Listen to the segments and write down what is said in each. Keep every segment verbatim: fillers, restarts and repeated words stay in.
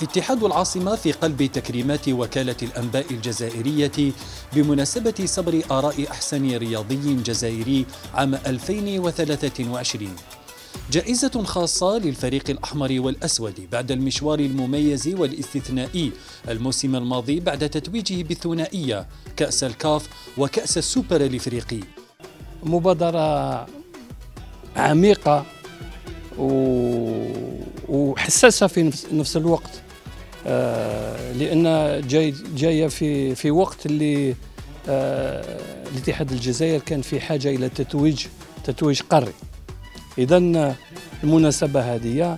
اتحاد العاصمة في قلب تكريمات وكالة الأنباء الجزائرية بمناسبة صبر آراء أحسن رياضي جزائري عام ألفين وثلاثة وعشرين. جائزة خاصة للفريق الأحمر والأسود بعد المشوار المميز والاستثنائي الموسم الماضي بعد تتويجه بالثنائية كأس الكاف وكأس السوبر الإفريقي. مبادرة عميقة وحساسة في نفس الوقت، لأن جاي جاية في في وقت اللي الاتحاد الجزائر كان في حاجة إلى تتويج تتويج قاري. إذن المناسبة هذه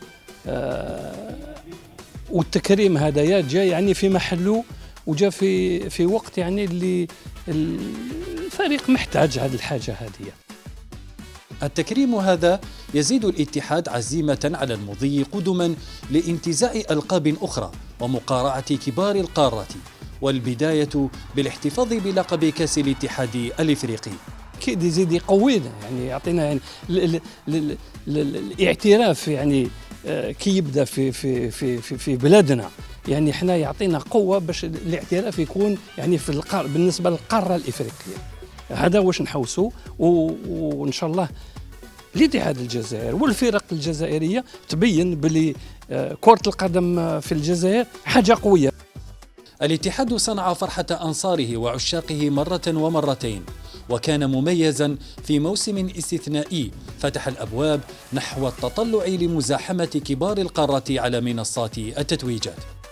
والتكريم هذايا جاي يعني في محله، وجاء في في وقت يعني اللي الفريق محتاج هذه الحاجة هذه. التكريم هذا يزيد الاتحاد عزيمة على المضي قدما لانتزاع ألقاب أخرى ومقارعة كبار القارة، والبداية بالاحتفاظ بلقب كأس الاتحاد الإفريقي. أكيد يزيد يقوينا، يعني يعطينا يعني ال ال ال الاعتراف يعني كي يبدا في في في في, في بلادنا، يعني احنا يعطينا قوة باش الاعتراف يكون يعني في القار بالنسبة للقارة الإفريقية. هذا واش نحوسوا، وان شاء الله الاتحاد الجزائر والفرق الجزائريه تبين بلي كرة القدم في الجزائر حاجه قويه. الاتحاد صنع فرحة أنصاره وعشاقه مرة ومرتين، وكان مميزا في موسم استثنائي فتح الأبواب نحو التطلع لمزاحمة كبار القارة على منصات التتويجات.